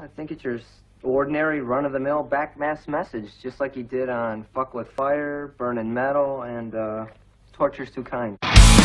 I think it's your ordinary run-of-the-mill back mass message, just like he did on Fuck with Fire, Burning Metal, and Torture's Too Kind.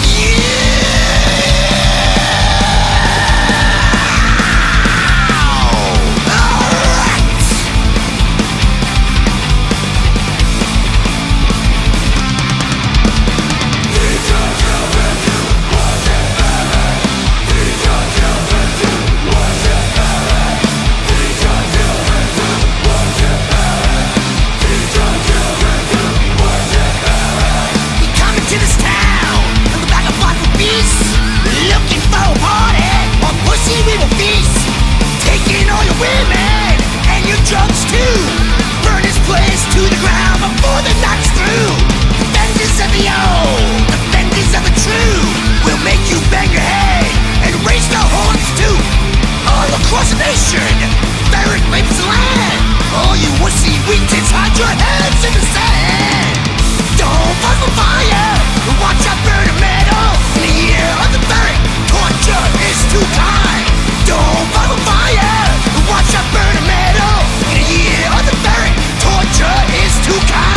Ferret rapes the land. All you wussy weak tits, hide your heads in the sand. Don't fuck with fire, watch out burn a metal. In the year of the ferret, torture is too kind. Don't fuck with fire, watch out burn a metal. In the year of the ferret, torture is too kind.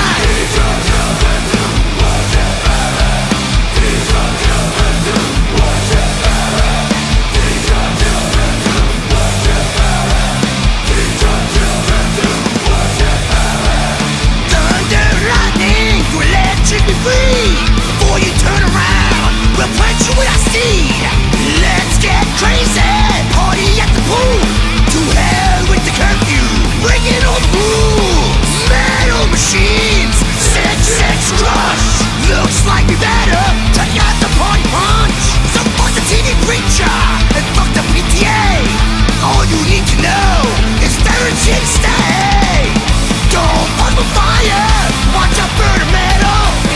Before you turn around, we'll plant you with our seed. Let's get crazy, party at the pool. To hell with the curfew, breaking all the rules. Metal machines, sex crush. Looks like we better check out the party punch. So fuck the TV preacher and fuck the PTA. All you need to know is FerreTT stay. Don't fuck with fire, watch out burn a metal.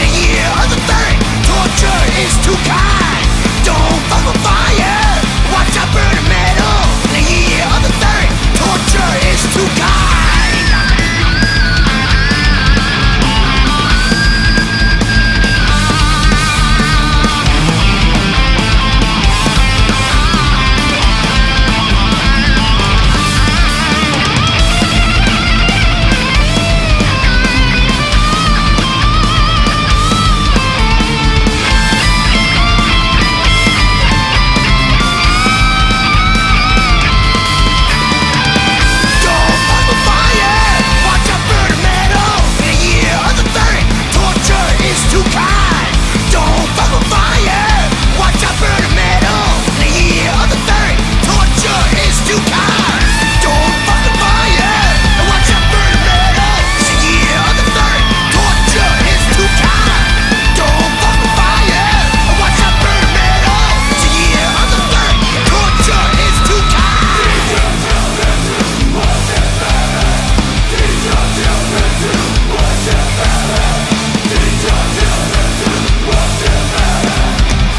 Torture is too kind. Don't fuck with fire, watch out burn a metal. In the year of the ferret, torture is too kind.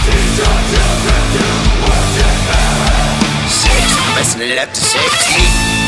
Left to 60.